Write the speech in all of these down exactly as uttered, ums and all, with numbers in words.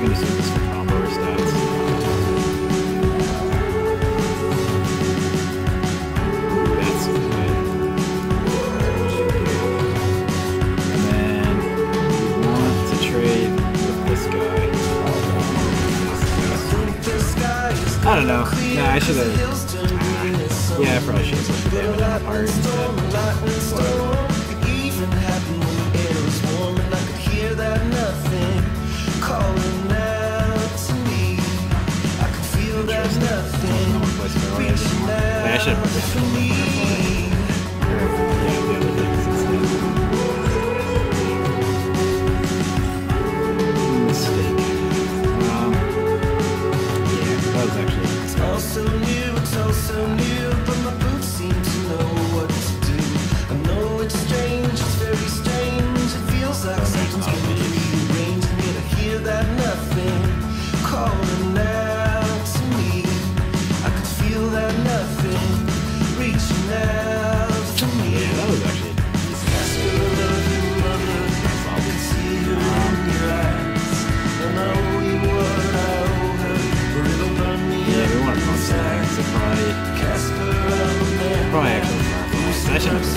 can just use this for combo or stats. That's good. And then we want to trade with this guy. I don't know. Nah, I should have. Yeah, I probably should have put the damage on the heart instead. I should have put that on the yeah, the other things instead. Mistake. Um, yeah, that was actually It's all so new, it's all so new, but my boots seem to know what to do. I know it's strange, it's very strange. It feels like something's been rearranged, and yet I hear that nothing calling out to me. I could feel that nothing reaching out to me. Yeah, that was actually a decent episode. I can see her in your eyes, and I owe you what I owe her, or it'll burn me. Yeah, we want to pump that, so probably, probably actually that should have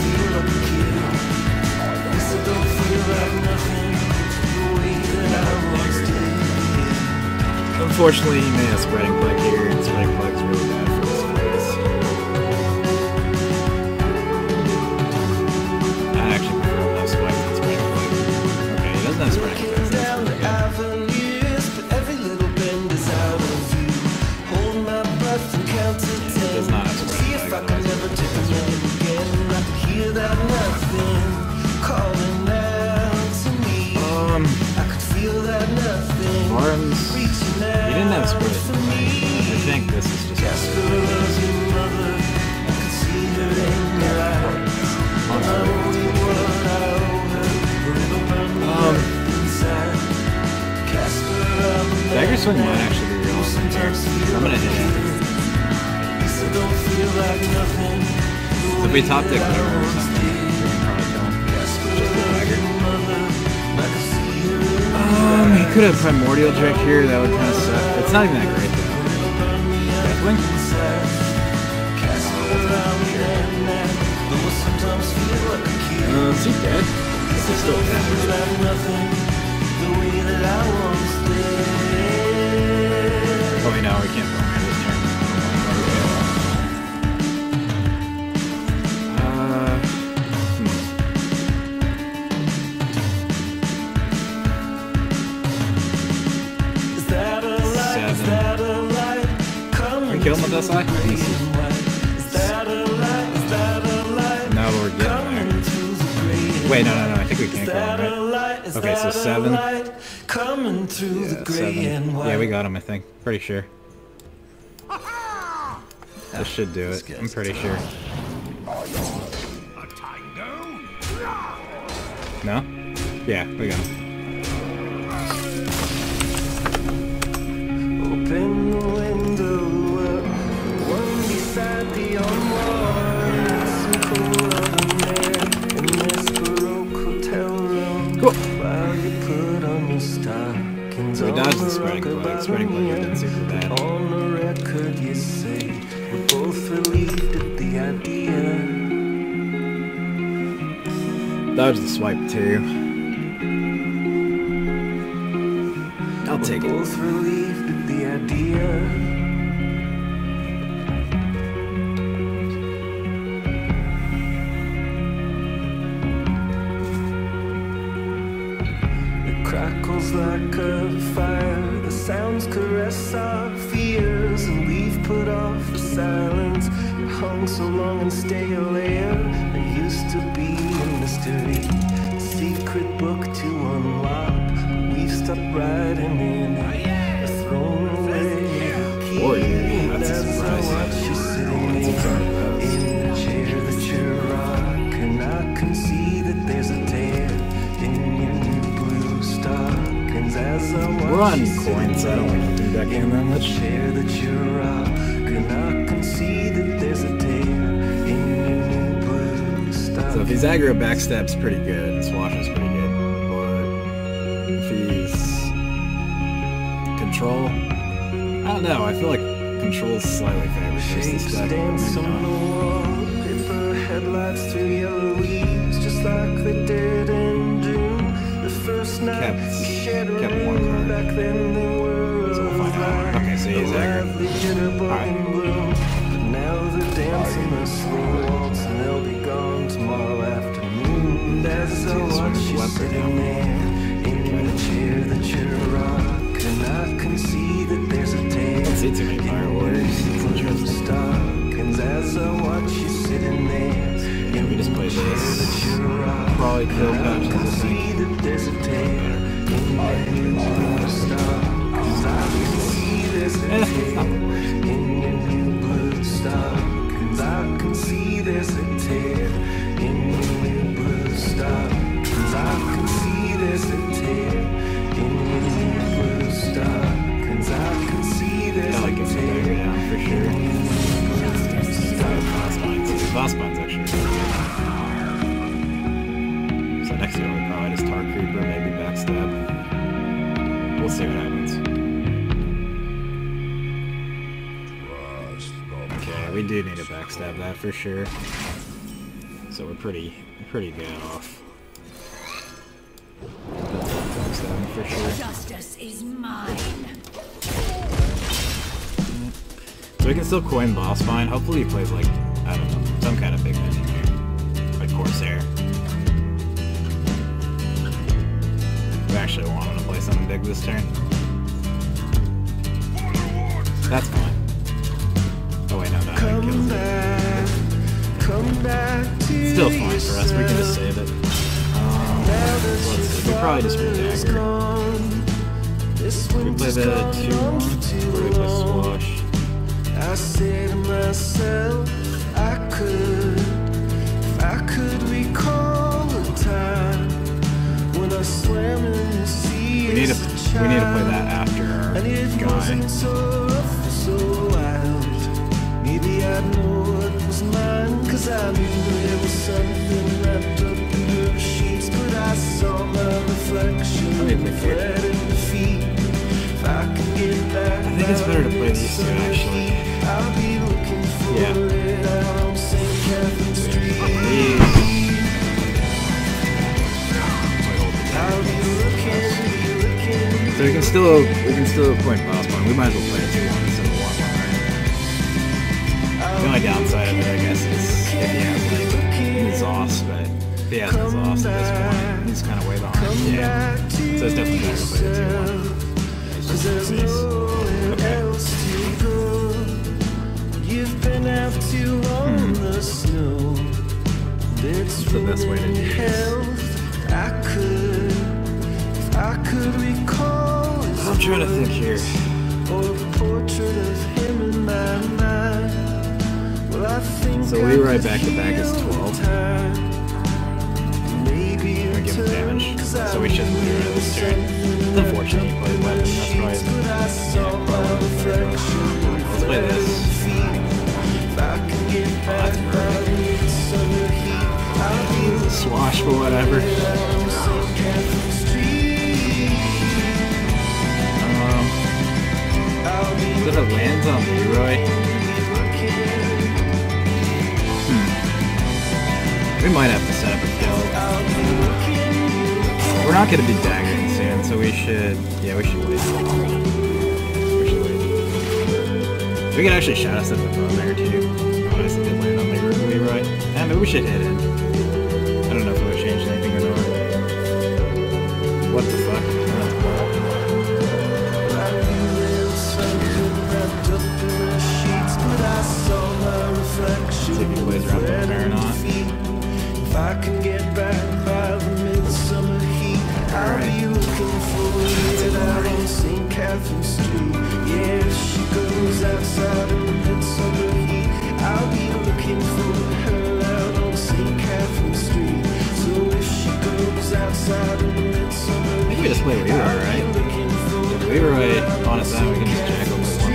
Unfortunately, he may have spreading plague here, and spreading plague's really bad for this place. I actually prefer no spikes than spreading plague. Okay, he doesn't have spreading plague. That's pretty good. He does not have spreading plague. Um, Arms. He didn't have spreading plague. I think this is just. Um, Dagger Swing might actually be real awesome here. I'm gonna hit it. So if we top deck Nero or something, we can probably kill him. Just the dagger. Um, he could have Primordial Drake here, that would kind of suck. It's not even that great though. Deathwing? Uh, is he dead? Is he still dead? Oh wait, no, we can't go here this turn. Uh, hmm. Seven. Can we kill him with this eye? No, we're getting there. Wait, no, no, no. I think we can kill him, right? Okay, so seven. Yeah, seven. Yeah, we got him, I think. Pretty sure. This should do it. I'm pretty sure. No? Yeah, we got him. Open the window up, one beside the unwarmed, some cool oven air in this baroque hotel room. Cool. While you put on your stockings, We dodged the spreading plague. Spreading plague didn't seem too bad. on the record you say we're both relieved at the idea. Dodge the swipe too. I'll take it. Both relieved at the idea. It crackles like a fire. The sounds caress our fears, and we've put off the silence. It hung so long in stale air. There used to be a mystery, a secret book to unlock. We've stopped writing in it, a thrown away key. Warrior, that's a surprise. That's you sitting in the chair that you're rocking. I can see that there's a tear in your new blue stockings as I watch We're on you coins, sitting so I don't want to do that game that much. chair that you're rocking. I can see that there's a tear in your new blue stockings. So if he's aggro, backstab's pretty good. Swash is pretty good. But if he's control. I don't know. I feel like control's slightly favored versus this deck. Dance on the wall, paper headlights through yellow leaves, just like they did in June. The first night Kept, we shared a kept room, one card. back then they were So we'll find out. Okay, so he's there. Alright. Now they're dancing a slow waltz and they'll be gone tomorrow afternoon. As I watch you sitting there in the chair that you're rocking, I can see that there's a tale. Don't see too many Fire Warriors. It's interesting. Stockings as I watch you sitting there. Yeah, we just played this. Probably kill patches, I think. That there's a tale in your new stockings. I can see there's a Eh, it's not tale the worst. in your new blue stockings. I can see there's a tale in your new blue stockings. I can see there's a tale in your new blue stockings. I can see there's I like a it tale. dagger down for sure. Boss Spines. Boss Spines actually really good. So next year we probably just Tar Creeper, maybe Backstab. We'll see what happens. Okay, we do need to backstab that for sure. So we're pretty, pretty good off. Backstabbing for sure. Justice is mine. So we can still coin Boss Spine. Hopefully he plays like, I don't know, some kind of big minion here. Like Corsair. We actually want him to play something big this turn. That's fine. Oh wait, no, no, that Come kills it. back, come back to Still fine for us, we can just save it. Um, let's see, we probably just roll Dagger. We play the two one, or we play Swash. I say to myself, I could, if I could recall a time when I swam in the sea. We need to, we need to play that after our And it guy. wasn't so rough, so wild. Maybe I'd know what was mine, cause I knew there was something wrapped up in her sheets. But I saw my reflection Let me in the pick here. thread in the feet. If I could get back, I think it's better to play these two actually. I'll be looking for Yeah. it out on Saint Catherine Street. These. I'll be looking, be looking. So we can still we can still point Boss Spine. We might as well play a two one instead of one one, right? The only downside of it, I guess, is if he has like exhaust, but if he has exhaust at this point, he's kind of way behind. Yeah. So it's definitely better to play the two one. Cause there's nowhere Okay. else to go. You've been out too long in the snow. It's the best way to do this? health. I could, if I could recall his I'm trying to think here. or a portrait of him in my mind. Well, I think So we ride back to back is twelve. Maybe Or give him damage. So we shouldn't lose it this turn. It's unfortunate he played weapon. That's probably yeah, probably the third one. Let's play this. Oh, that's perfect. Use a swash for whatever. Um, does it lands on Leroy? Hmm. We might have to set up a kill. We're not going to be daggering soon, so we should. Yeah, we should wait. We should wait. We can actually shot us at the bone there too. Oh, this did land on Leroy. Leroy. Yeah, maybe we should hit it. I don't know if it would change anything or not. What the fuck? Oh, see if he plays around the corner or not. If I can get back by the midsummer heat, I'll be looking for it out on Saint Catherine Street. Yeah, if she goes outside in the midsummer heat, I'll be looking for her out on Saint Catherine Street. So if she goes outside in the midsummer I think we just play Leroy, right? Leroy on his own, we can just jack over one more.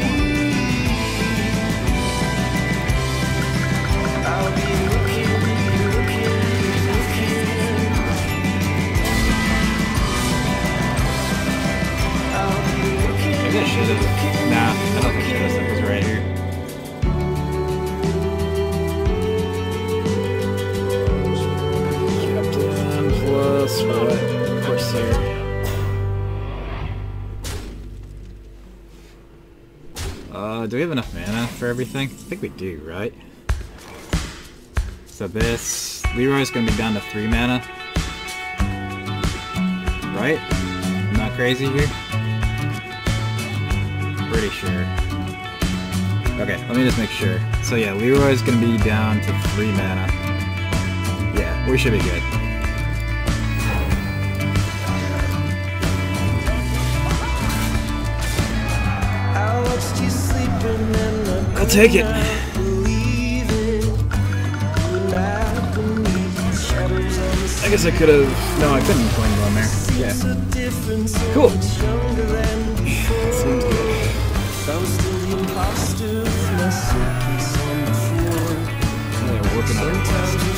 I'll be looking, looking, looking. I'll be looking. Maybe Maybe I should have. Nah, I don't think Shadow Step was right here. Captain plus what? Corsair. Uh, do we have enough mana for everything? I think we do, right? So this... Leroy's gonna be down to three mana. Right? I'm not crazy here? Pretty sure. Okay, let me just make sure. So yeah, Leroy's gonna be down to three mana. Yeah, we should be good. I'll take it. I guess I could have. No, I couldn't coin on there. Yeah. Cool. Seems good. Yeah, working on it.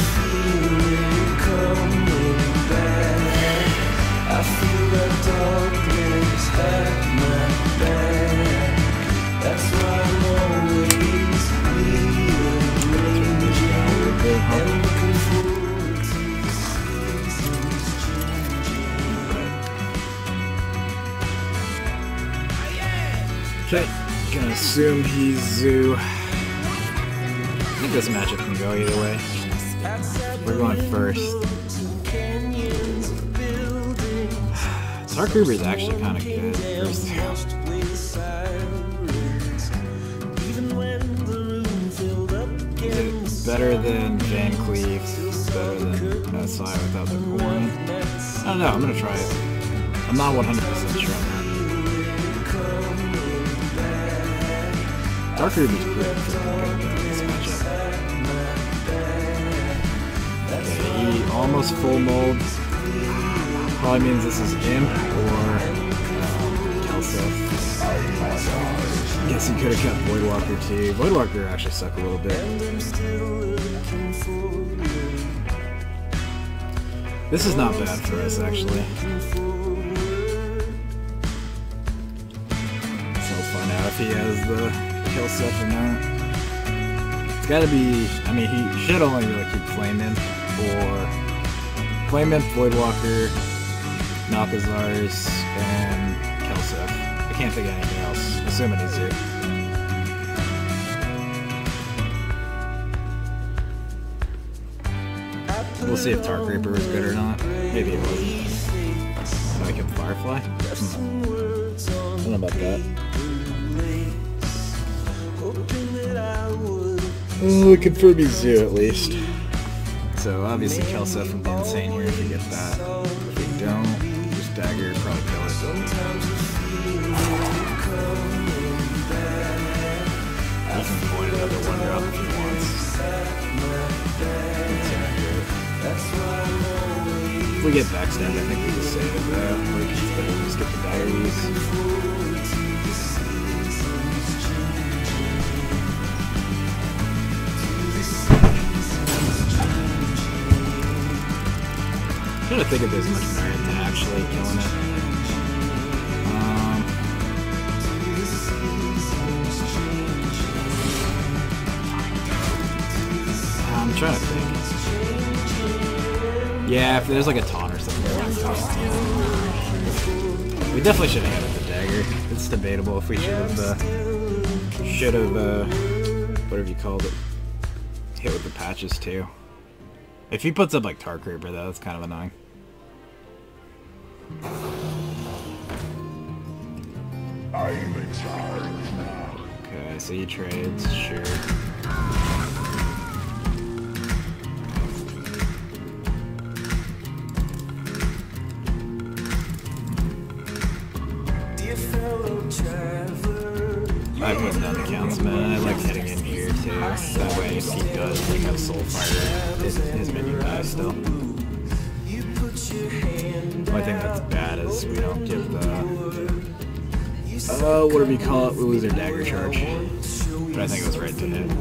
I feel the darkness at my back. That's why I'm always rearranging and looking forward to the seasons changing. Okay, gonna assume he's Zoo. I think this matchup can go either way. We're going first. Dark Reaper is actually kind of good. First. Better than Van Cleef, better than uh, Sai without the horn. I don't know, I'm gonna try it. I'm not one hundred percent sure on that. Dark Reaper's pretty good in this matchup. Okay, he almost full mold. Probably means this is Imp or um, Kelseth. Guess he could have kept Voidwalker too. Voidwalker actually suck a little bit. This is not bad for us actually. So we'll find out if he has the kill stuff or not. It's gotta be, I mean he should only really keep Flame Imp or Flame Imp, Voidwalker, Malkazars, and Kelseth. I can't think of anything else, assuming he's here. We'll see if Dark Reaper was good or not. Maybe it wasn't. Oh, I kept Firefly? Hmm. I don't know about that. Oh, we confirm he's Zoo at least. So obviously Kelseth would be insane here if we get that. If we don't, just Dagger, probably kill it. He can point another one drop if he wants. If we get backstabbed, I think we just save it though. We can just, just get the diaries. I'm trying to think if there's much merit to actually killing it. Um, I'm trying to think. Yeah, if there's like a taunt or something. We definitely should have had the dagger. It's debatable if we should have, uh, should have, uh, whatever you called it, hit with the patches too. If he puts up like Dark Reaper though, that's kind of annoying. I'm in charge now. Okay, so he trades, sure. I put down the counts, man. I like hitting in here too. That way, if he does like have Soulfire, his, his minion dies still. The only thing that's bad is we don't give the. Uh, what do we call it? We lose our dagger charge. But I think it was right to hit.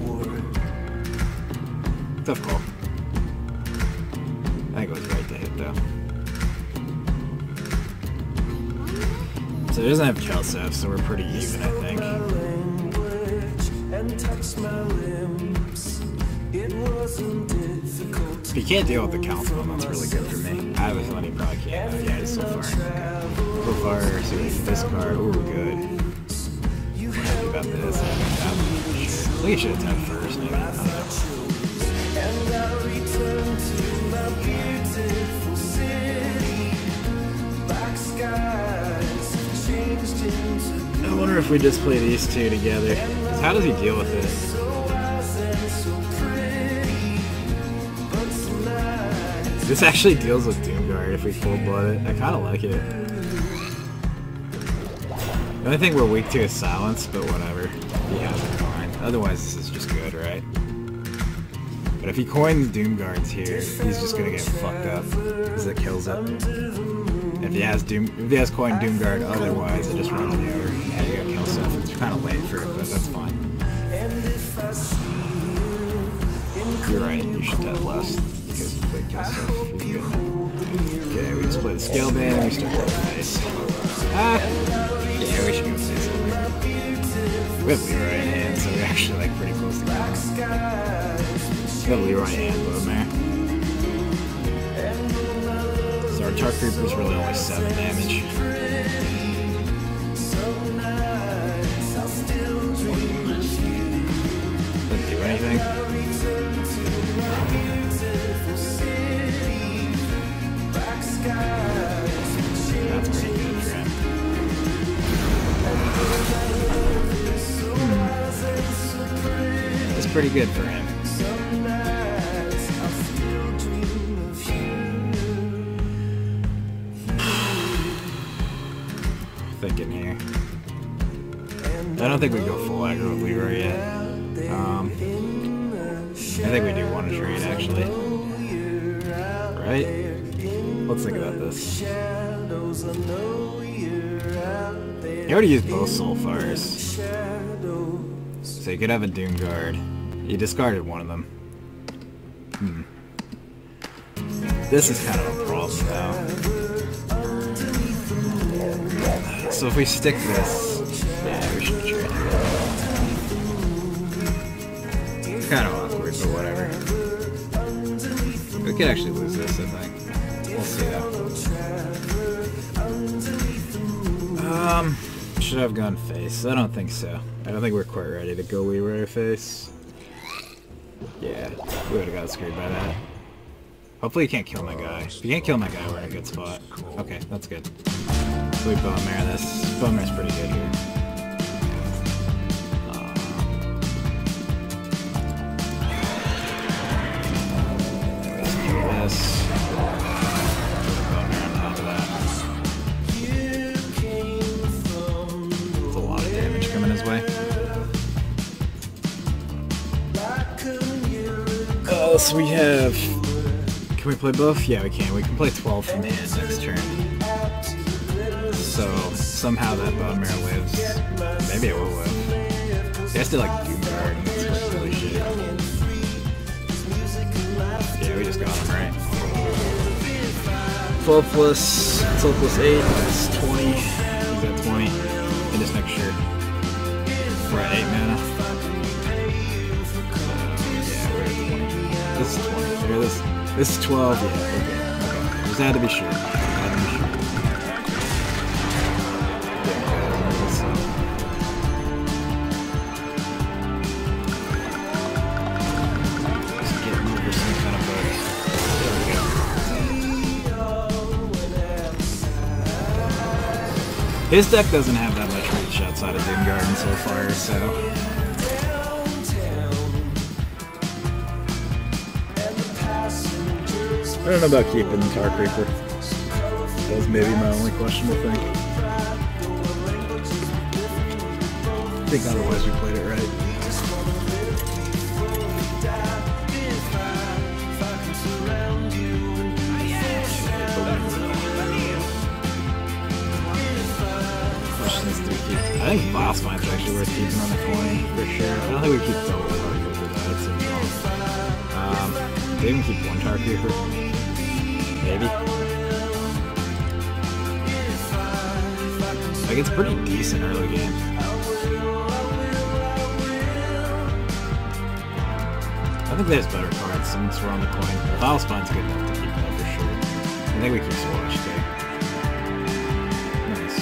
Tough call. I think it was right to hit though. So he doesn't have Kelsef, so we're pretty even, I think. If he can't deal with the council, that's really good for me. I have a feeling he probably can't. Oh, yeah, he's so far. So far, so this card. Ooh, good. I'm happy about this. I think he should have tapped first, maybe. I don't know. I wonder if we just play these two together. Because how does he deal with it? This actually deals with Doomguard if we full blood it. I kind of like it. The only thing we're weak to is Silence, but whatever. He has it fine. Otherwise, this is just good, right? But if he coins Doomguards here, he's just gonna get fucked up because it kills it. If he has Doom, if he has coin Doomguard, otherwise it just runs me over. Yeah, you got kill stuff. It's kind of late for it, but that's fine. You're right. You should have less because you play kill stuff. Okay, we just play the scale band and we start with the face. Ah, yeah, we should go face. We have Leroy in hand, so we're actually like pretty close to going. We have Leroy in hand, Bowmare. So our Tar Creeper is really only seven damage. Doesn't do anything. That's pretty good for him. Hmm. That's pretty good for him. Thinking here. I don't think we go full aggro with Leroy yet. Um, I think we do want to trade actually. Right? Let's think about this. He already used both Soul Fires. So you could have a Doomguard. You discarded one of them. Hmm. This is kind of a problem though. So if we stick this, yeah, we should trade. It's kind of awkward, but whatever. We could actually lose this, I think. We'll see though. Um, should I have gone face? I don't think so. I don't think we're quite ready to go Leroy face. Yeah, we would have got screwed by that. Hopefully he can't kill my guy. If he can't kill my guy, we're in a good spot. Okay, that's good. So we Bowmare this. Bowmare's pretty good here. Uh, let's do this. Bowmare on top of that. That's a lot of damage coming his way. Uh, so we have... Can we play both? Yeah, we can. We can play twelve from hand next turn. So somehow that Bowmare lives. Maybe it will live. He has to like Doomguard and that's like really shit. Yeah, we just got him, right? twelve plus twelve plus eight, that's twenty. He's at twenty. And just make sure we're at eight mana. So yeah, we're at twenty. This is twenty. Here, this this is twelve, yeah, okay. Okay. Just had to be sure. Had to be sure. His deck doesn't have that much reach outside of Doomguard and Soul Fire, so... I don't know about keeping the Tar Creeper. That was maybe my only questionable thing. I think otherwise we played it right. I think Boss Mine's actually worth keeping on the twenty for sure. I don't think we keep double Tar Creeper though, that seems wrong. Um, they even keep one Tar Creeper. Maybe. I Like, it's pretty decent early game. I think there's better cards since we're on the coin. Vile Spine's good enough to keep it up for sure. I think we keep Swatch too. Nice.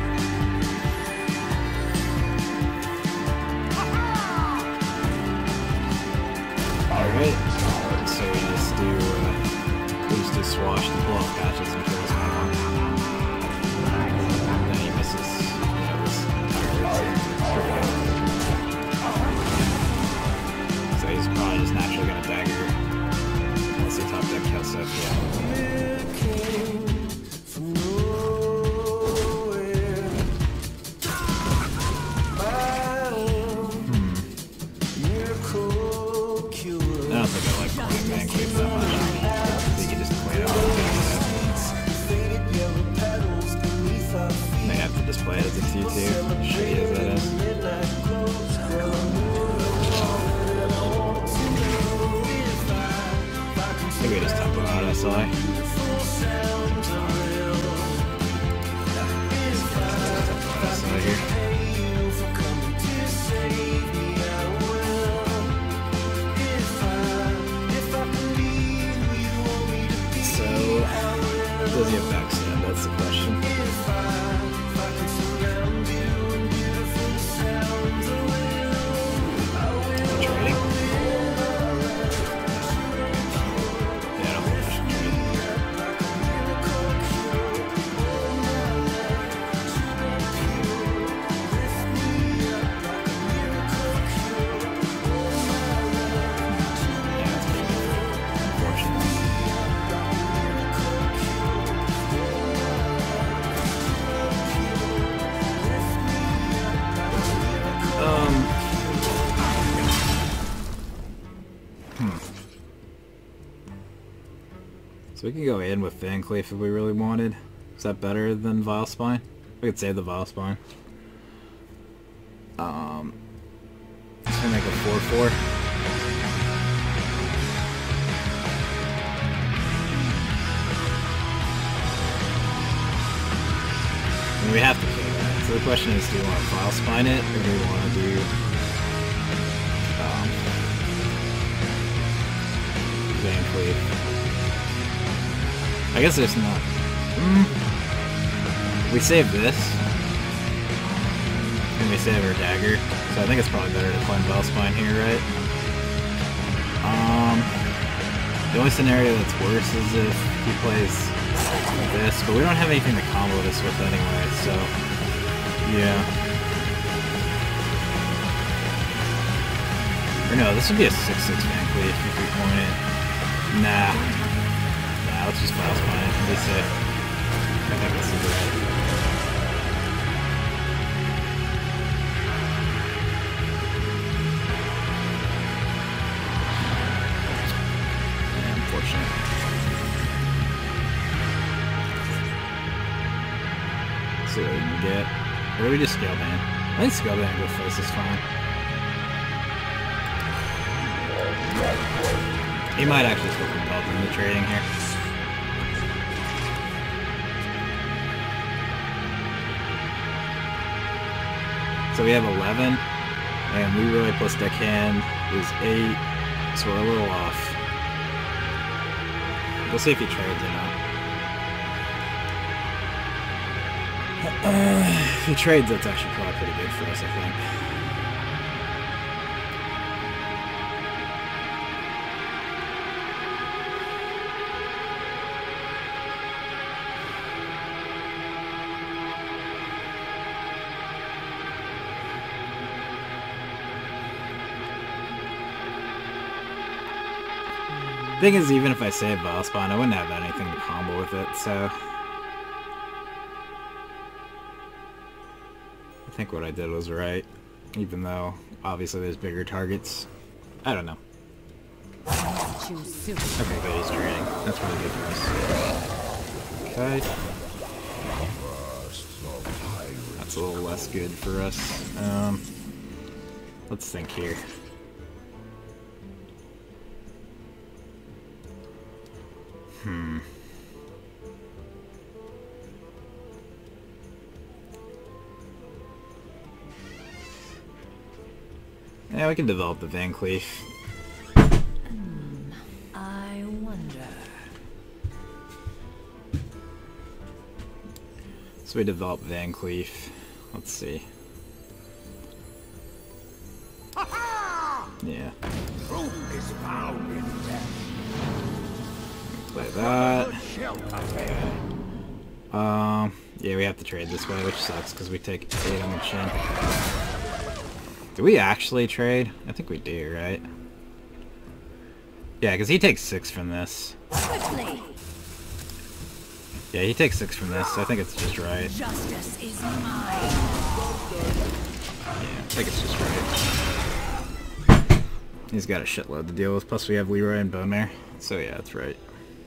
Alright. So we just do uh, we just do Swash to pull off patches and kill his Pylon. And then he misses, you know, this pretty good. So he's probably just naturally gonna dagger unless he top deck Kelsep, yeah. Play it as a T two. Shitty as that is. I think we just tempo out S I. S I here. So, does he have backstab? That's the question. So we can go in with Fan Cleef if we really wanted. Is that better than Vile Spine? We could save the Vile Spine. Um, just gonna make a four four. And we have to kill that. So the question is, do we want to Vile Spine it, or do we want to do um, Fan Cleef? I guess there's not. Mm. We save this, and we save our dagger, so I think it's probably better to climb Vile Spine here, right? Um, the only scenario that's worse is if he plays this, but we don't have anything to combo this with anyway, so yeah. Or no, this would be a six six Fan Cleef if we point it. Nah. Let's just Vile Spine it and be safe. I think this is right. Yeah, unfortunate. Let's see what we can get. Or do we just Scale Band? I think Scale Band and go face is fine. He might actually still compel in the trading here. So we have eleven, and we really plus deckhand is eight, so we're a little off. We'll see if he trades or not. Uh, if he trades, that's actually probably pretty good for us, I think. Thing is, even if I save Vile Spine, I wouldn't have anything to combo with it, so I think what I did was right, even though obviously there's bigger targets. I don't know. Okay, but he's trading. That's really good for us. Okay. That's a little less good for us. Um, let's think here. Hmm. Yeah, we can develop the Van Cleef. Hmm, I wonder. So we develop Van Cleef. Let's see. Yeah. Play that. Um, yeah, we have to trade this way, which sucks because we take eight on the chin. Do we actually trade? I think we do, right? Yeah, because he takes six from this. Quickly. Yeah, he takes six from this, so I think it's just right. Justice is mine. Yeah, I think it's just right. He's got a shitload to deal with, plus we have Leroy and Bone Mare, so yeah, it's right.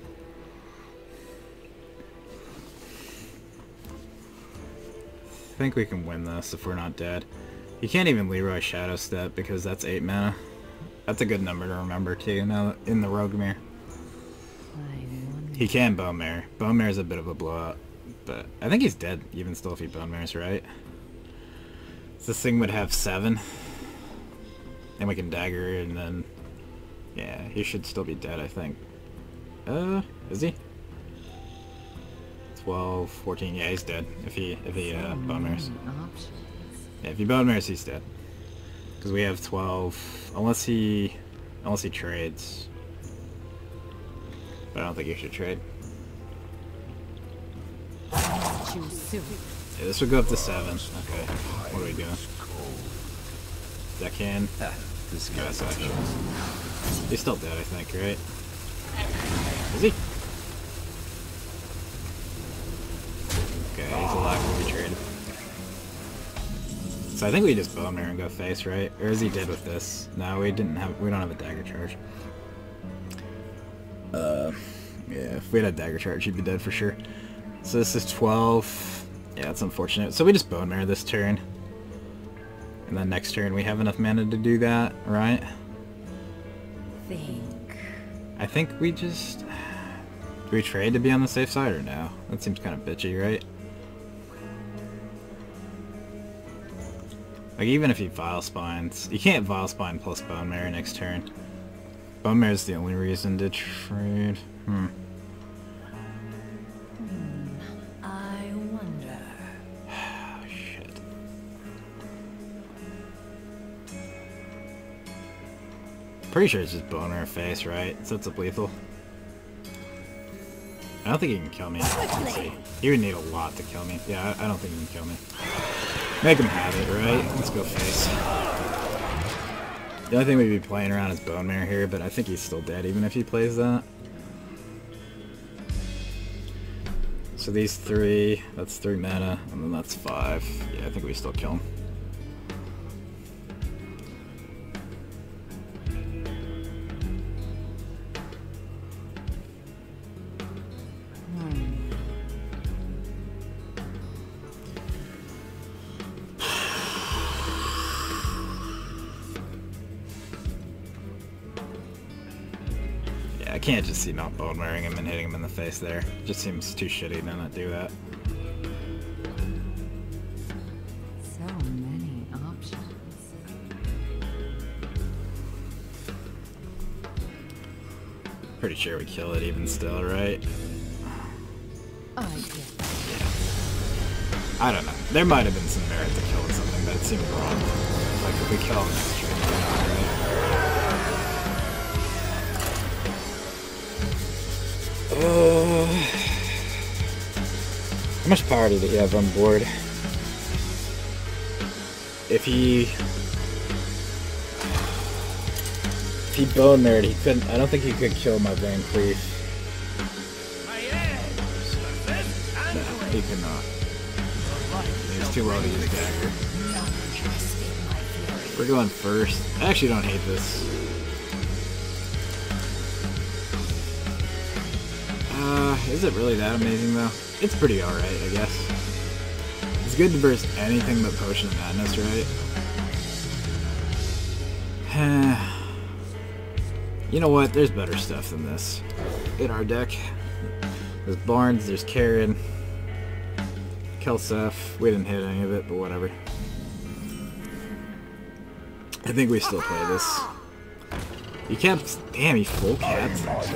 I think we can win this if we're not dead. You can't even Leroy Shadow Step because that's eight mana. That's a good number to remember too, now in the Rogue Mirror. He can Bone Mare. Bone Mare is a bit of a blowout, but I think he's dead even still if he Bone Mares, right? So this thing would have seven. And we can dagger and then... Yeah, he should still be dead, I think. Uh, is he? twelve, fourteen, yeah, he's dead. If he, if he, uh, Bone Mares. Yeah, if he Bone Mares, he's dead. Because we have twelve, unless he, unless he trades. But I don't think he should trade. Yeah, this would go up to seven. Okay, what are we doing? Deckhand. This guy's actually. He's still dead, I think, right? Is he? Okay, he's alive when we trade. So I think we just Bone Mare and go face, right? Or is he dead with this? No, we didn't have. We don't have a dagger charge. Uh, yeah, if we had a dagger charge, he'd be dead for sure. So this is twelve. Yeah, that's unfortunate. So we just Bone Mare this turn. And then next turn we have enough mana to do that, right? Think. I think we just... Do we trade to be on the safe side or no? That seems kind of bitchy, right? Like, even if he Vile Spines... You can't Vile Spine plus Bone Mare next turn. Bone Mare is the only reason to trade. Hmm. Hmm, I wonder. Oh, shit. Pretty sure it's just Bone Mare face, right? Sets up lethal. I don't think he can kill me. Let's see. He would need a lot to kill me. Yeah, I, I don't think he can kill me. Make him have it, right? Let's go face. The only thing we'd be playing around is Bone Mare here, but I think he's still dead even if he plays that. So these three, that's three mana, and then that's five. Yeah, I think we still kill him. I can't just see not Bone Maring him and hitting him in the face there. It just seems too shitty to not do that. So many options. Pretty sure we kill it even still, right? I get Yeah. I don't know. There might have been some merit to killing something, but it seemed wrong. Like if we kill him next turn, we're not, right? Uh, how much power did he have on board? If he... If he Bone Mared, he couldn't... I don't think he could kill my Van Cleef. No, he could not. He's too low to use dagger. We're going first. I actually don't hate this. Uh, is it really that amazing though? It's pretty alright, I guess. It's good to burst anything but Potion of Madness, right? You know what? There's better stuff than this in our deck. There's Barnes, there's Karen, Kelsef. We didn't hit any of it, but whatever. I think we still play this. He kept... Damn, he full capped.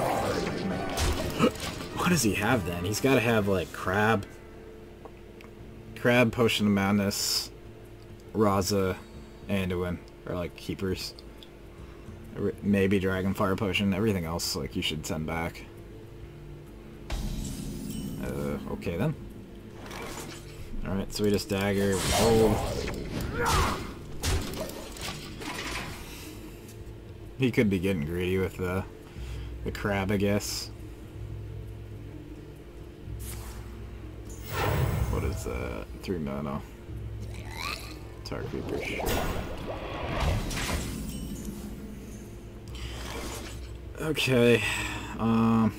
What does he have then? He's got to have, like, Crab. Crab, Potion of Madness, Raza, Anduin. Or, like, Keepers. Maybe Dragonfire Potion. Everything else, like, you should send back. Uh, okay then. Alright, Sweetest Dagger. Hold. He could be getting greedy with the, the crab, I guess. What is that? Three mana. Tar Creeper, sure. Okay. Um...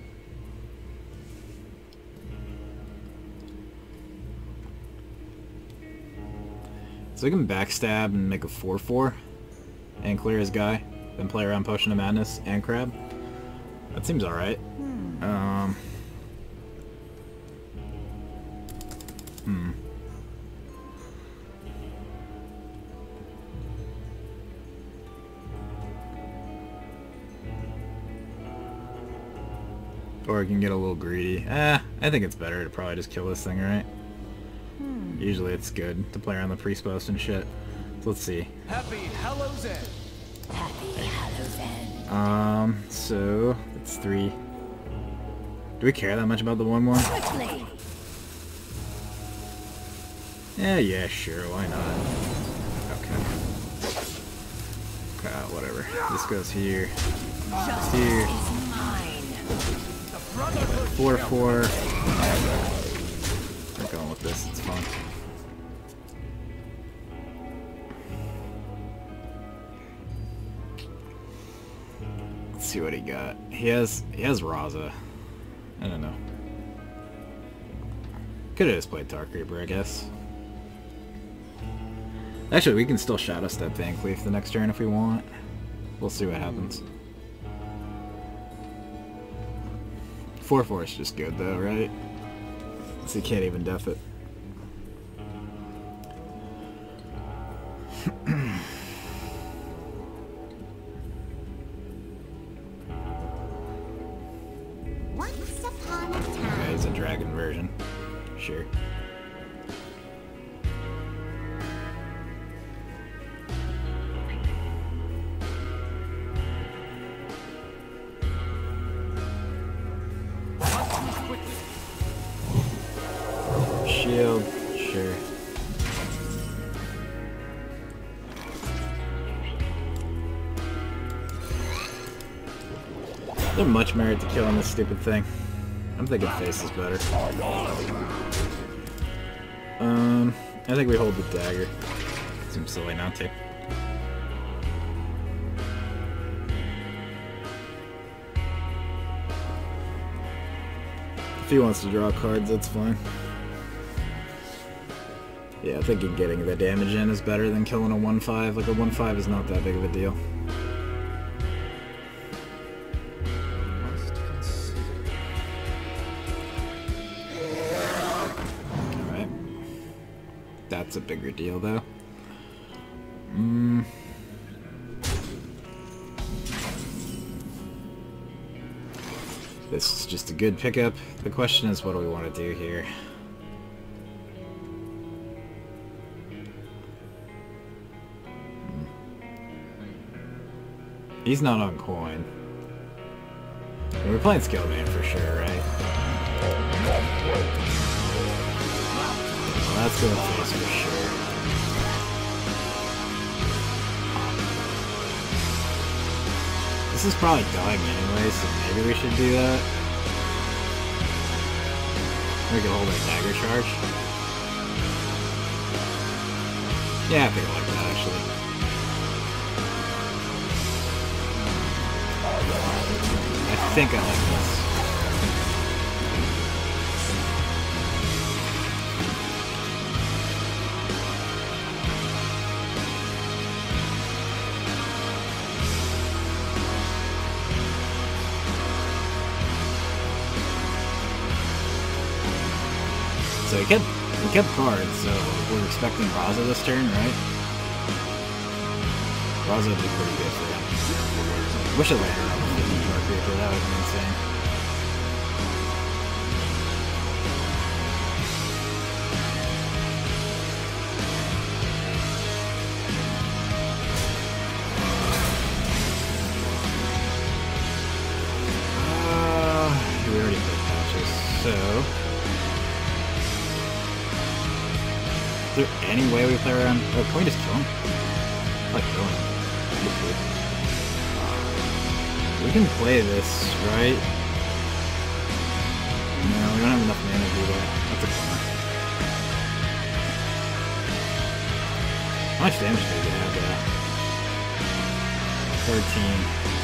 So we can backstab and make a four four and clear his guy, then play around Potion of Madness and Crab. That seems alright. Hmm. Um, hmm. Or we can get a little greedy. Eh, I think it's better to probably just kill this thing, right? Usually it's good to play around the priest post and shit. So let's see. Happy Hallows End. Happy Hallows End. Um, so it's three. Do we care that much about the one more? Quickly. Yeah, yeah, sure, why not? Okay. Okay, whatever. This goes here. Justice Here. is mine. Four four. We're going with this, it's fun. Let's see what he got. He has he has Raza. I don't know. Could have just played Tar Creeper, I guess. Actually, we can still Shadow Step Van Cleef the next turn if we want. We'll see what happens. four four is just good though, right? So you can't even def it. Once upon a time. Okay, it's a dragon version. Sure. Shield, sure. There's much merit to killing this stupid thing. I'm thinking face is better. Um, I think we hold the dagger. Seems silly not to. If he wants to draw cards, that's fine. Yeah, I think getting the damage in is better than killing a one five. Like, a one five is not that big of a deal. Alright. That's a bigger deal, though. Mm. This is just a good pickup. The question is, what do we want to do here? He's not on coin. We're playing Skeleman for sure, right? Well, that's going face for sure. This is probably dying anyway, so maybe we should do that. We can hold a dagger charge. Yeah, I think I like that actually. I think I like this. So he kept he kept cards, so we're expecting Raza this turn, right? Raza would be pretty good for him. Wish it landed on the fifty Dark Reaper, that would have been insane. Uh, we already played patches, so... Is there any way we play around? Oh, can we just kill him? I like killing him. We can play this, right? No, we don't have enough mana to do that. That's a bummer. How much damage do we have there? thirteen.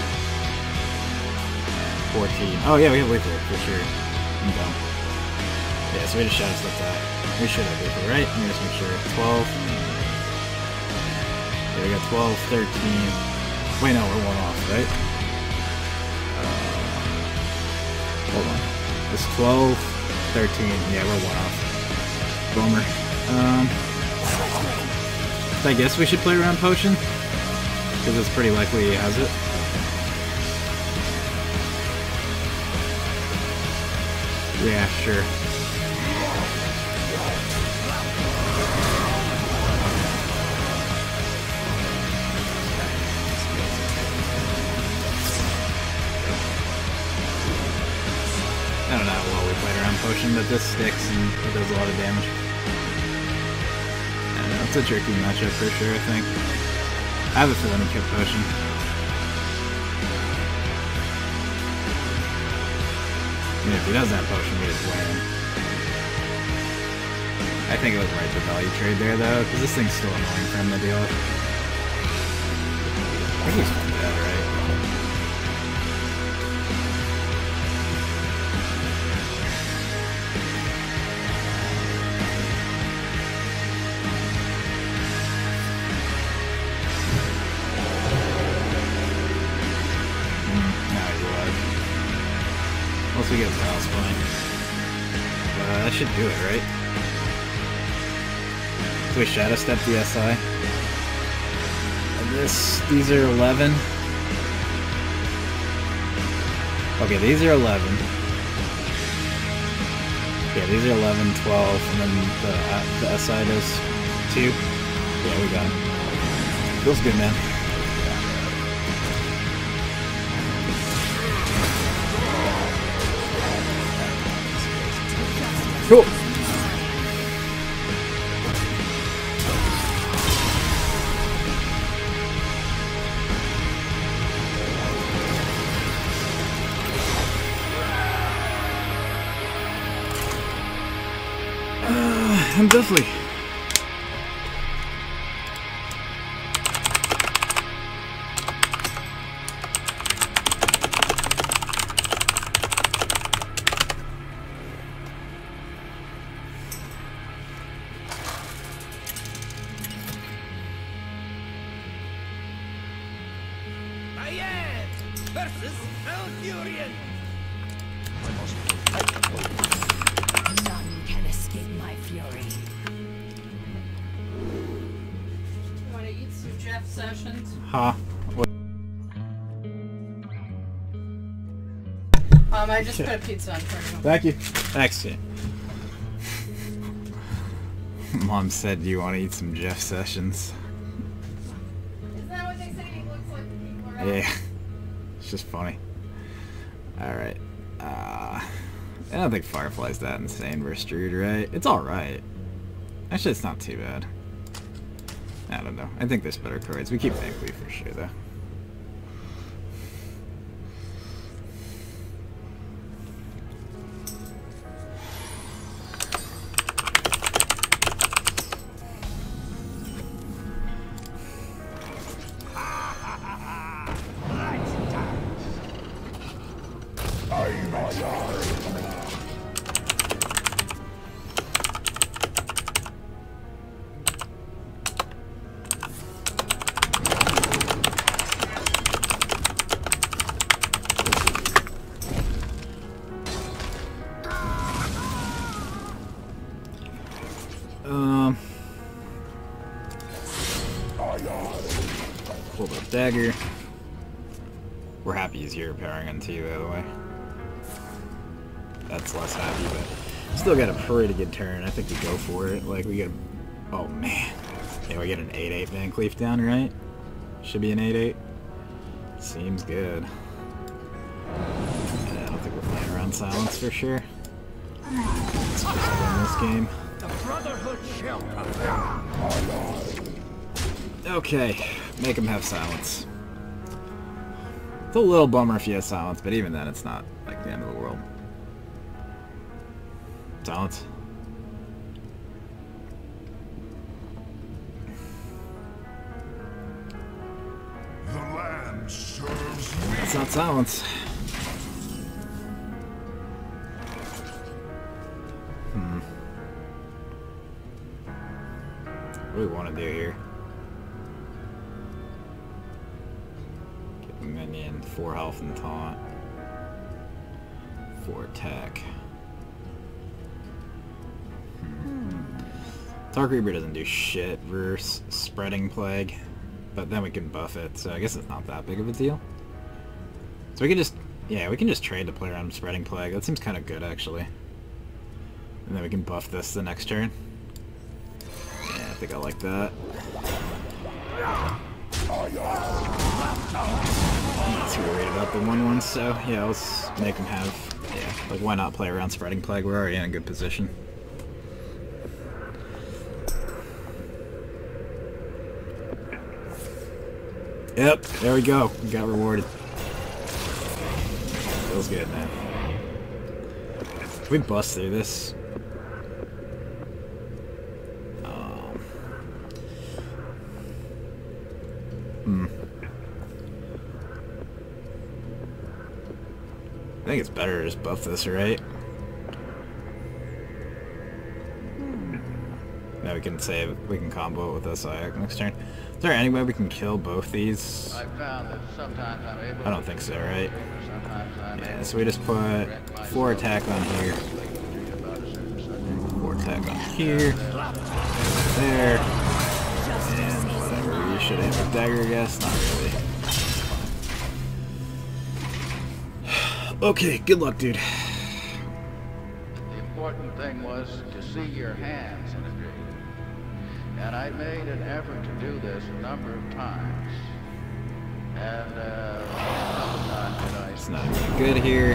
fourteen. Oh yeah, we have Wayfair for sure. I'm dumb. Yeah, so we just shadow step that. We should have Wayfair, right? Let me just make sure. twelve. Yeah, we got twelve, thirteen. Wait, no, we're one off, right? Hold on. It's twelve, thirteen. Yeah, we're one off. Bummer. Um, so I guess we should play around Potion, because it's pretty likely he has it. Yeah, sure. I don't know how well we played around Potion, but this sticks and it does a lot of damage. I don't know, it's a tricky matchup for sure, I think. I have a feeling he kept Potion. I mean, if he doesn't have Potion, we just win. I think it was right to value trade there, though, because this thing's still annoying for him to deal with. I think he's fine dead, right? Once we get Val's fine. Uh, that should do it, right? So we Shadow Step the S I. And this, these are eleven. Okay, these are eleven. Yeah, these are eleven, twelve, and then the, uh, the S I does two. Yeah, we got him. Feels good, man. Cool. Uh, I'm definitely. Versus Malfurion. None can escape my fury. You want to eat some Jeff Sessions? Huh? What? Um, I just put a pizza on for you. Thank you. Thanks. Yeah. Mom said, "Do you want to eat some Jeff Sessions?" Isn't that what they say he looks like the people around? Yeah. It's just funny. Alright. Uh, I don't think Firefly's that insane versus Druid, right? It's alright. Actually, it's not too bad. I don't know. I think there's better cards. We keep Banquet for sure, though. Um. Hold up dagger. We're happy he's here powering on two, by the way. That's less happy, but still got a pretty good turn. I think we go for it. Like, we get a... Oh, man. Yeah, we get an eight eight Van Cleef down, right? Should be an eight eight. Seems good. Yeah, I don't think we're playing around silence for sure. Let's just win this game. The Brotherhood shall come. Okay, make him have silence. It's a little bummer if he has silence, but even then it's not like the end of the world. Silence. The land serves me. That's not silence. Hmm. What do we want to do here? Get the minion, four health and taunt. Four attack. Hmm. Dark Reaper doesn't do shit versus Spreading Plague, but then we can buff it, so I guess it's not that big of a deal. So we can just, yeah, we can just trade to play around Spreading Plague. That seems kind of good, actually. And then we can buff this the next turn. Yeah, I think I like that. I'm not too worried about the one one, so yeah, let's make him have, yeah, like why not play around Spreading Plague? We're already in a good position. Yep, there we go. We got rewarded. Feels good, man. Can we bust through this? Um. Hmm. I think it's better to just buff this, right? Now we can save, we can combo it with this I next turn. Is there any way we can kill both these? I found that sometimes I'm able I don't think so, right? sometimes I'm Yeah, so we just put four attack on here, four attack on here, there, and whatever. You should have a dagger, I guess. Not really. Okay, good luck, dude. The important thing was to see your hands in a dream. And I made an effort to do this a number of times. And uh, a couple times did I... It's not really good here.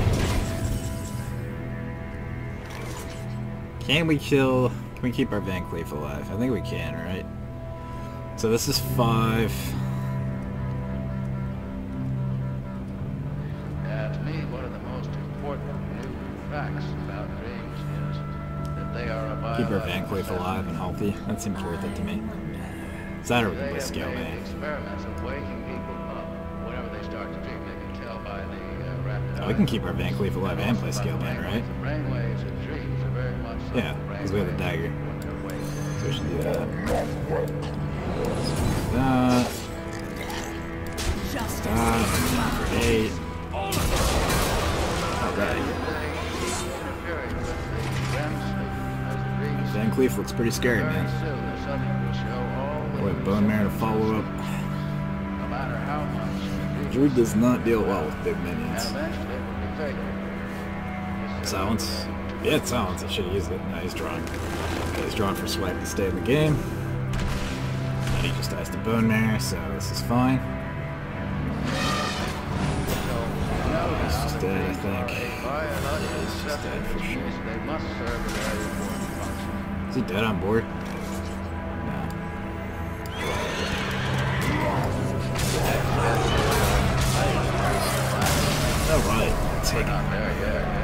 Can we kill... Can we keep our Van Cleef alive? I think we can, right? So this is five. Uh, to me, one of the most important new facts about dreams is that they are a Keep our biological Van Cleef alive and healthy. That seems worth it to me. So I don't really play scale, man. Experiments of waking people up whenever they start to dream. They can tell by the uh, rapid. Oh, we can keep our Van Cleef alive and play scale, man, right? The brainwaves of dreams are very much like Yeah, because we have the dagger. when they're awake. So we should do that. That. That. For eight. Alright. Interfering with the REM sleep as the dreams Van Cleef looks pretty scary, very man. soon the subject will show all the Boy, Bone Marrow to follow up. no matter how much the dream Druid does not deal well with big and minions. eventually it will be fatal. Silence. Yeah, it's silence. I should have used it. No, he's drawn. Okay, he's drawn for swipe to stay in the game. And he just dies to Bone Marrow, so this is fine. He's just dead, I think. Yeah, he's just dead for sure. They must serve a very important function. Is he dead on board? No. Alright, take it. Not there yet, yeah.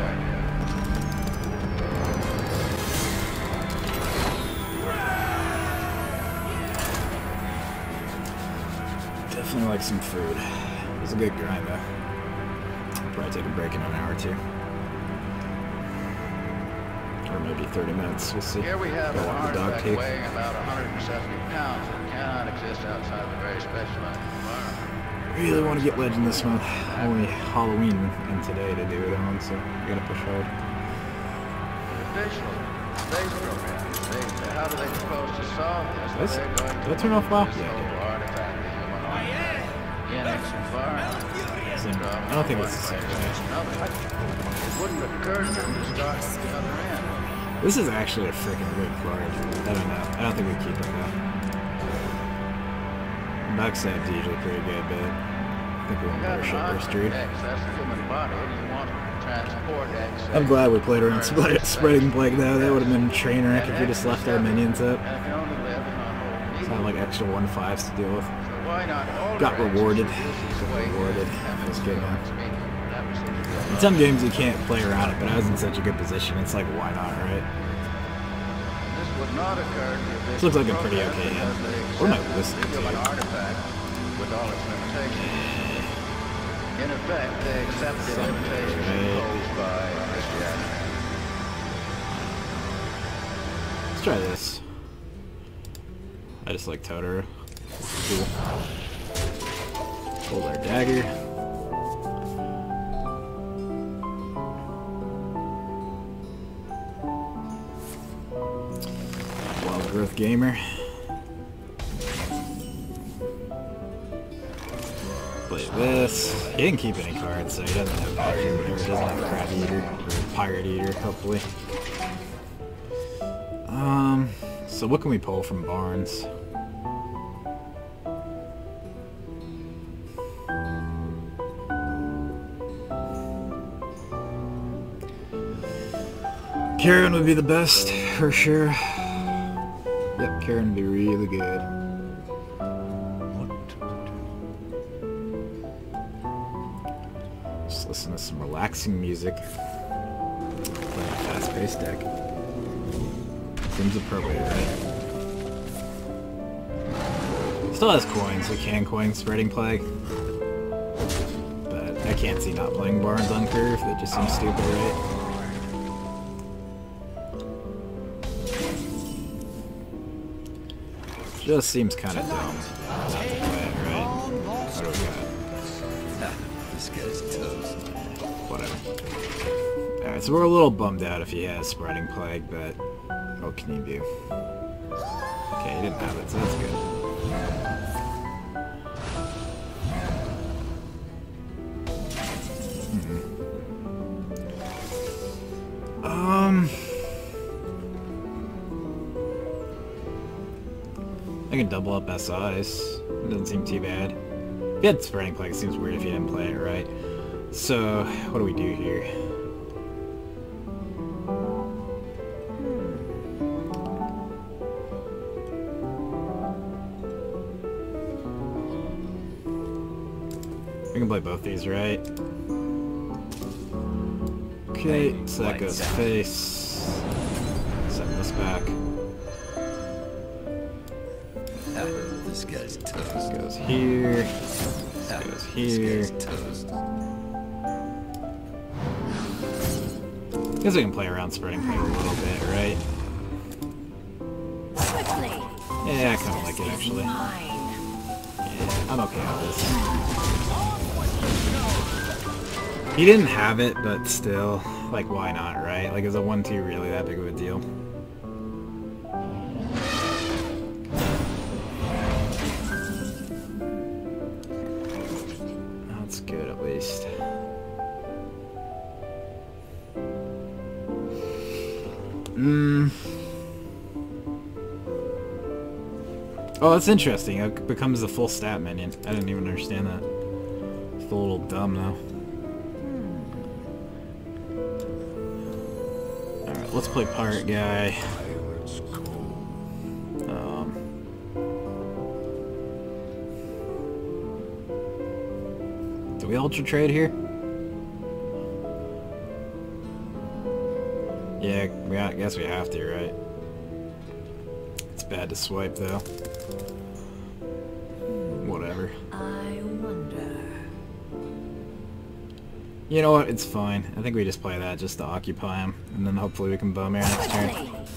Definitely like some food. It was a good grind though. I'll probably take a break in an hour or two. Or maybe thirty minutes, we'll see. Here we have Go an walk the dog artifact tape. weighing about one hundred seventy pounds that cannot exist outside of a very specialized environment. Really want to get Legend this month. Only Halloween and today to do it on, so we gotta push hard. Officially, space program, they, how do they propose to solve this? This- They're going did I to turn off WoW? this Yeah, I whole did. artifact, the humanoid beginning so far. Same- I don't think it's the same guy. It wouldn't occur to them to start at the other end. This is actually a freaking good card. I don't know. I don't think we keep it though. Backstab's usually pretty good, but I think we want better shit first, dude. X, that's the human body, and you want to transport X. I'm glad we played around spread, spreading plague though. That would have been a train wreck if we just left our minions up. And if you only live in on It's not like extra one fives to deal with. So why not alter Got X rewarded. and reduce its weight Rewarded. and have Feels its good, man. speed? That was such a good In some games you can't play around it, but I was in such a good position. It's like, why not, right? This would not occur to the This looks like a pretty program okay hand. because they What am I accept listening the human to? artifact with all its limitations. In effect, they accept the Son of a limitations bitch. imposed by Christianity. Let's try this. I just like Totoro. Cool. Hold our dagger. Wild Growth Gamer. Play this. He didn't keep any cards, so he doesn't have Passion, or he doesn't have Crab Eater, or Pirate Eater, hopefully. Um, so what can we pull from Barnes? Karen would be the best, for sure. Yep, Karen would be really good. Just listen to some relaxing music. Play a fast-paced deck. Seems appropriate, right? Still has coins, so can coin Spreading Plague. But I can't see not playing Barnes on curve, that just seems stupid, right? Just seems kind of dumb not to play it, right? What do we got? This guy's toast. Whatever. Alright, so we're a little bummed out if he has Spreading Plague, but what can you do? Okay, he didn't have it, so that's good. Hmm. Um... I can double up S Is. It doesn't seem too bad. If he had Spreading Plague, it seems weird if he didn't play it right. So, what do we do here? We can play both these, right? Okay, so that goes face. Send this back. This guy's toast. This goes here. This goes here. This guy's toast. Guess we can play around Spreading Plague a little bit, right? Quickly. Yeah, I kind of like it actually. Mine. Yeah, I'm okay with this. He didn't have it, but still, like, why not, right? Like, is a one two really that big of a deal? That's good, at least. Mm. Oh, that's interesting. It becomes a full stat minion. I didn't even understand that. It's a little dumb, though. Alright, let's play Pirate Guy. Um, do we Ultra Trade here? Yeah, we, I guess we have to, right? It's bad to swipe, though. Whatever. I wonder. You know what? It's fine. I think we just play that just to occupy him, and then hopefully we can bum air next turn.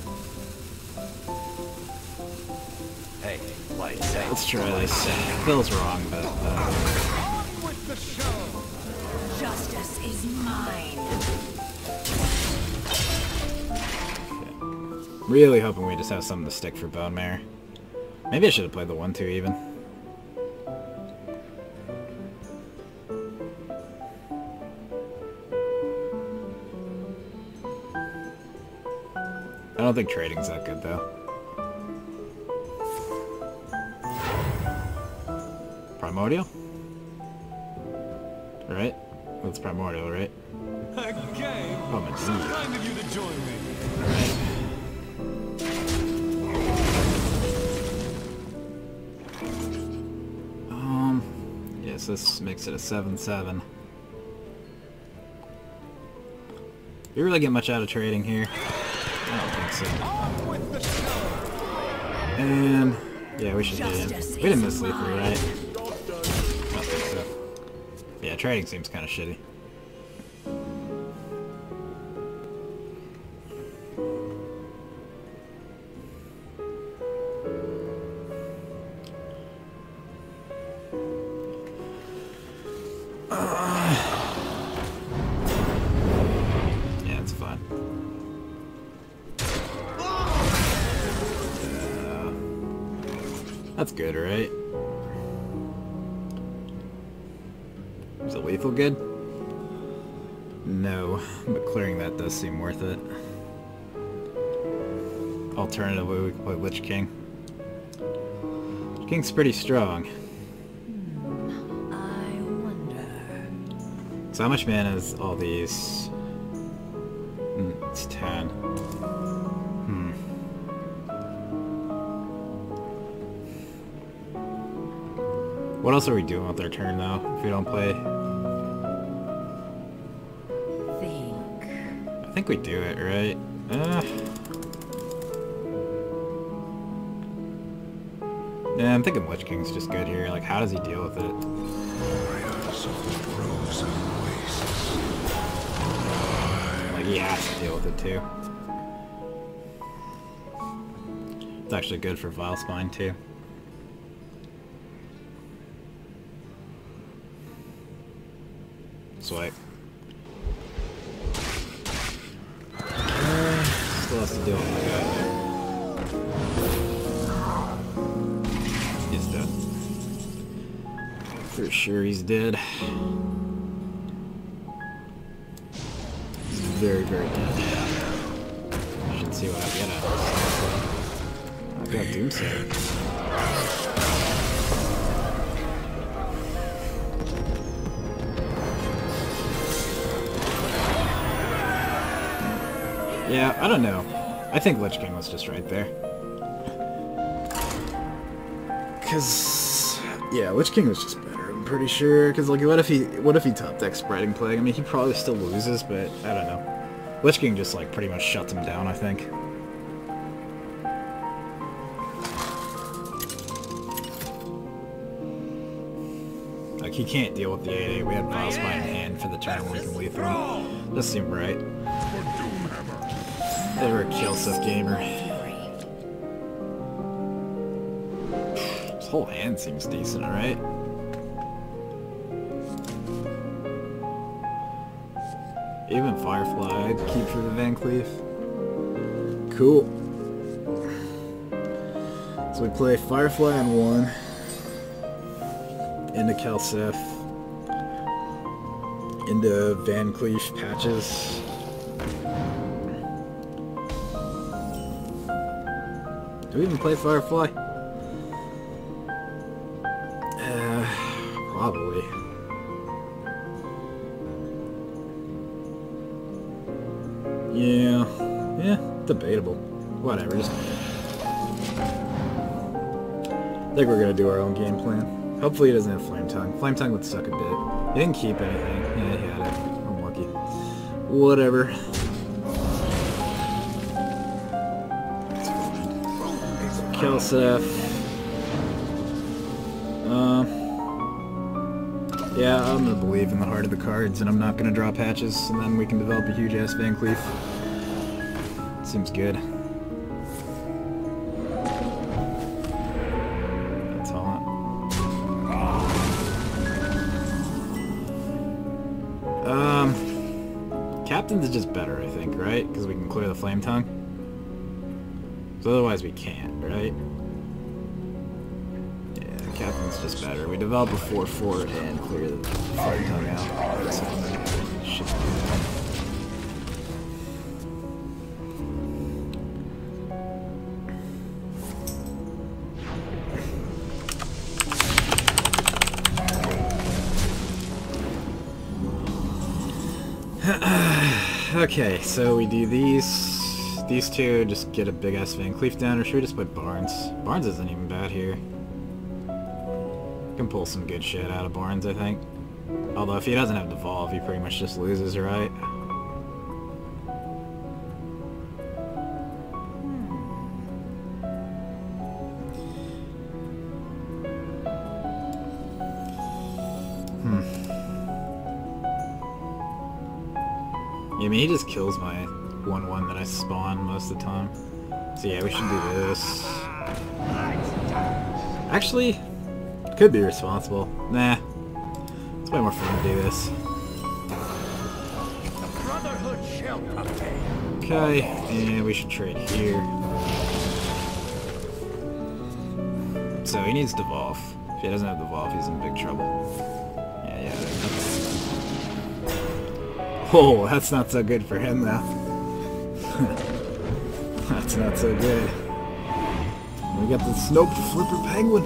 Hey, lights out. Let's try this. Feels wrong, but uh, On with the show. Justice is mine. really hoping we just have something to stick for Bone Mare. Maybe I should have played the one two even. don't think trading's that good, though. Primordial? Right? Well, it's primordial, right? Okay. Oh, my So God. kind of you to join me. Um, yes, this makes it a seven seven. You really get much out of trading here? I don't think so. On with the show. And yeah, we should hit him. Justice We didn't is miss Leafy, mine. right? I don't think so. Yeah, trading seems kind of shitty. Yeah, it's fine. Uh, that's good, right? Is it lethal good? No, but clearing that does seem worth it. Alternatively, we could play Lich King. Lich King's pretty strong. I wonder. So how much mana is all these? Mm, it's ten. Hmm. What else are we doing with our turn, though, if we don't play? Think. I think we do it, right? Uh... Yeah, I'm thinking Lich King's just good here. Like, how does he deal with it? Warriors of the frozen wastes. Like, he has to deal with it, too. It's actually good for Vile Spine, too. Swipe. Uh, still has to deal with my guy. He's dead. For sure he's dead. He's very, very dead. I should see what I get at this. I've got Doomsayer. Yeah, I don't know. I think Lich King was just right there. Cause yeah, Lich King was just better. I'm pretty sure. Cause like, what if he, what if he top decks Spreading Plague? I mean, he probably still loses, but I don't know. Lich King just like pretty much shuts him down, I think. Like, he can't deal with the eight eight. We had Vile Spine in hand for the turn where we can leave him. Does seem right. They were a Kelseth gamer. This whole hand seems decent, right? Even Firefly I'd keep for the Van Cleef. Cool. So we play Firefly on one. Into Kelseth. Into Van Cleef Patches. Do we even play Firefly? Uh, probably. Yeah, yeah, debatable. Whatever, just... I think we're gonna do our own game plan. Hopefully he doesn't have Flame Tongue. Flame Tongue would suck a bit. He didn't keep anything. Yeah, he had it. I'm lucky. Whatever. Kelseth. Um. Yeah, I'm gonna believe in the heart of the cards, and I'm not gonna draw Patches, and then we can develop a huge ass Van Cleef. Seems good. That's hot. Um. Captain's just better, I think, right? Because we can clear the Flame Tongue. So otherwise we can't, right? Yeah, Captain's just better. We develop a four four and clear the Flame Tongue out. So, shit. Okay, so we do these these two, just get a big ass Van Cleef down, or should we just play Barnes? Barnes isn't even bad here. Can pull some good shit out of Barnes, I think. Although if he doesn't have Devolve, he pretty much just loses, right? I mean, he just kills my one one that I spawn most of the time. So yeah, we should do this. Actually, could be responsible. Nah. It's way more fun to do this. Okay, and we should trade here. So he needs Devolve. If he doesn't have Devolve, he's in big trouble. Yeah, yeah. Oh, that's not so good for him, though. That's not so good. We got the Snope Flipper Penguin.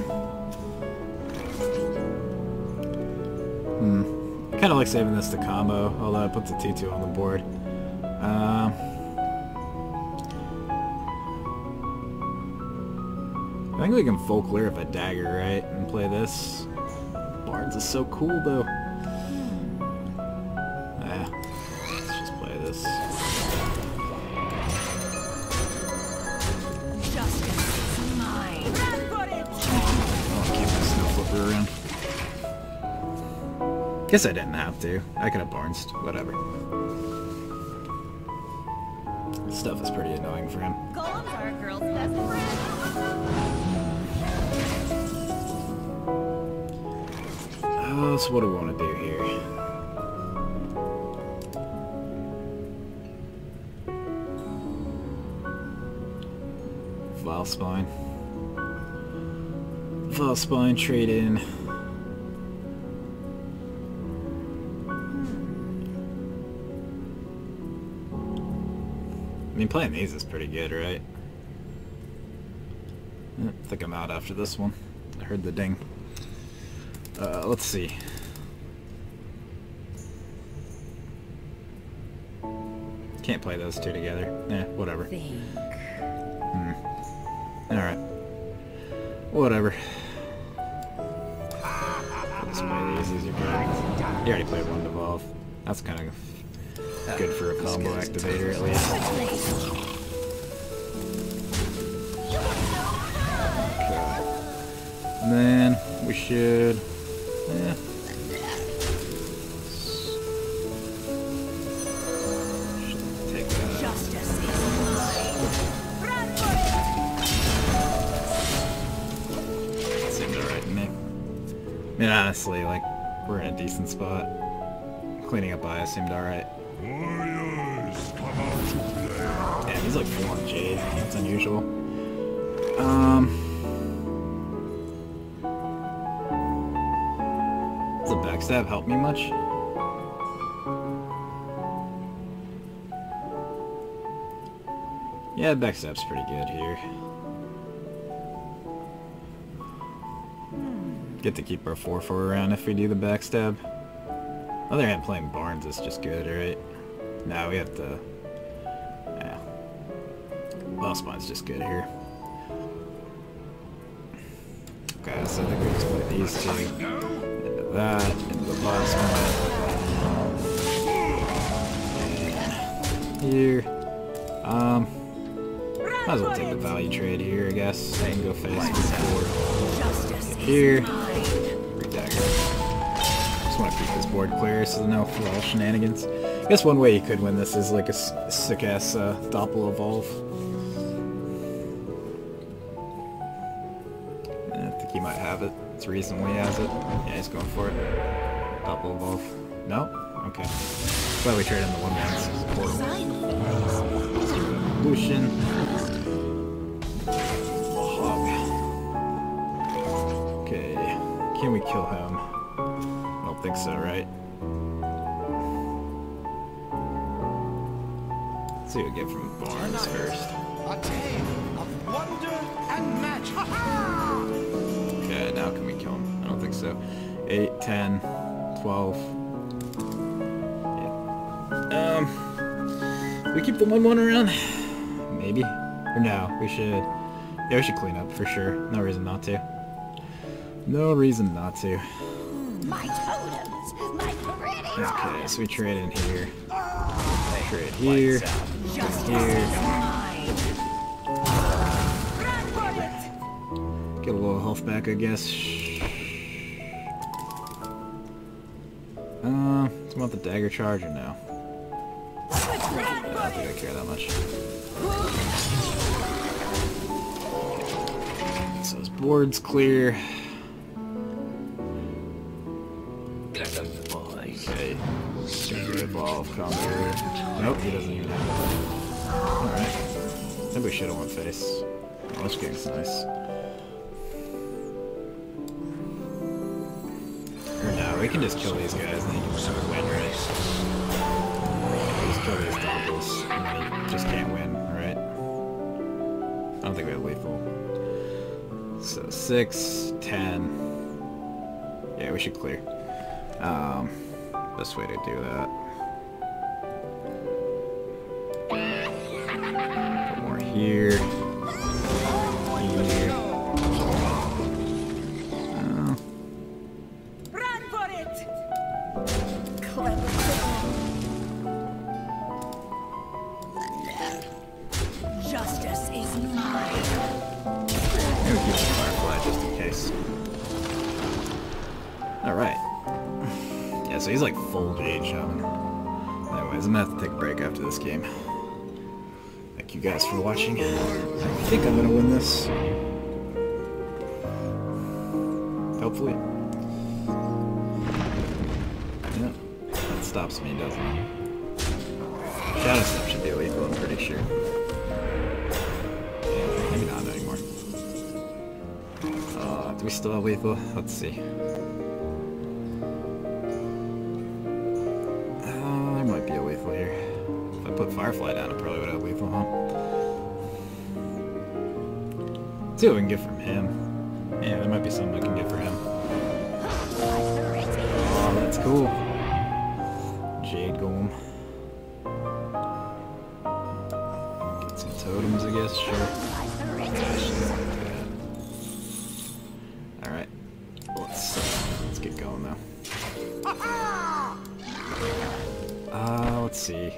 Hmm. I kind of like saving this to combo, although it puts a T two on the board. Um... I think we can full clear with a dagger, right? And play this. Barnes is so cool, though. Ah, let's just play this. I'll keep the Snow Flipper around. Guess I didn't have to. I could have Barnes. Whatever. This stuff is pretty annoying for him. Golems are a girl's best friend. Uh, so what do we want to do here? Vile Spine. Vile Spine, trade in. I mean, playing these is pretty good, right? I think I'm out after this one. I heard the ding. Uh, let's see. Can't play those two together. Eh, whatever. Hmm. Alright. Whatever. Let's play these. These are good. He already played one Devolve. That's kind of good for a combo activator, at least. Okay. And then we should... Yeah. Should take that out. Seems alright to me. I mean, honestly, like, we're in a decent spot. Cleaning up Aya seemed alright. Yeah, he's like four on Jade. That's unusual. Um... Does the backstab help me much? Yeah, backstab's pretty good here. Get to keep our four four around if we do the backstab. Other hand, playing Barnes is just good, right? Now we have to... Yeah. Vile Spine's just good here. Okay, so I think we just play these two. Into that, into the Vile Spine. And here. Um... Might as well take the value trade here, I guess. I can go face before. Get here. Three dagger. Just want to keep this board clear so there's no raw shenanigans. I guess one way you could win this is like a sick ass uh, Doppel Evolve. I think he might have it. It's the reason why he has it. Yeah, he's going for it. Doppel Evolve. No? Okay. That's why we trade in the one ones. Lucian. Okay. Can we kill him? I don't think so, right? Let's see what we get from Barnes first. A tale of wonder and magic. Okay, now can we kill him? I don't think so. eight, ten, twelve. Yeah. Um. we keep the one one around? Maybe. Or no, we should... Yeah, we should clean up for sure. No reason not to. No reason not to. My totems, my pretty Okay, so we trade in here. Trade here. justice Here. is mine. Run for it! Get a little health back, I guess. Uh, do you want the dagger charge or no? I don't think I care that much. So his board's clear. Okay. Gonna evolve combat. Nope, he doesn't even have it. Alright. Maybe we should have went face. Oh, this game's nice. Or no, we can just kill these guys and then you can just win, right? Just kill these doubles and then you just can't win, right? I don't think we have lethal. So six, ten. Yeah, we should clear. Um, best way to do that. Put more here. Here. Oh. Run for it! Clever. Justice is mine. Maybe we keep the Firefly just in case. Alright. Yeah, so he's like full Jade Shaman. Anyways, I'm gonna have to take a break after this game. Thank you guys for watching. I think I'm gonna win this. Hopefully. Yeah. That stops me, doesn't it? Shadow Step should be lethal, I'm pretty sure. Yeah, maybe not anymore. Uh, do we still have lethal? Let's see. Might be a lethal here. If I put Firefly down, it probably would have lethal, huh? Let's see what we can get from him. Yeah, there might be something I can get for him. Oh, that's cool. Jade Golem. Get some totems, I guess, sure. Alright. Let's, uh, let's get going, though. Uh, let's see.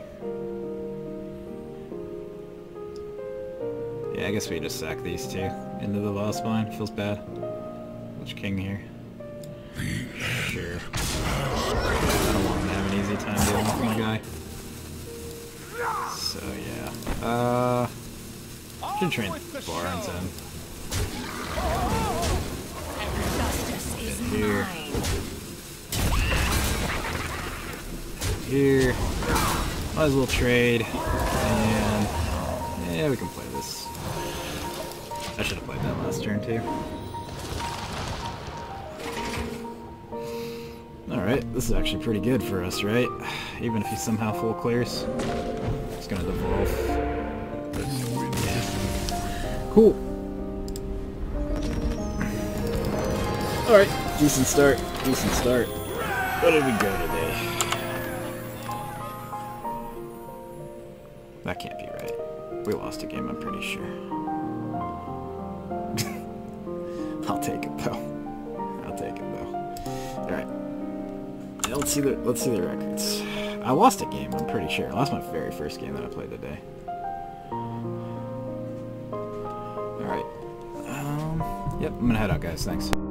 Yeah, I guess we just sack these two into the boss mine. Feels bad. Which king here? Sure. I don't want him to have an easy time dealing with my guy. So yeah. Uh, should train Barnes in. Justice is Here. mine. Here. Might as well trade. And yeah, we can play this. I should have played that last turn too. Alright, this is actually pretty good for us, right? Even if he somehow full clears. It's gonna devolve. Yeah. Cool. Alright, decent start. Decent start. Where did we go today? That can't be right. We lost a game, I'm pretty sure. I'll take it though. I'll take it though. Alright. Yeah, let's see the let's see the records. I lost a game, I'm pretty sure. I lost my very first game that I played today. Alright. Um yep, I'm gonna head out, guys, thanks.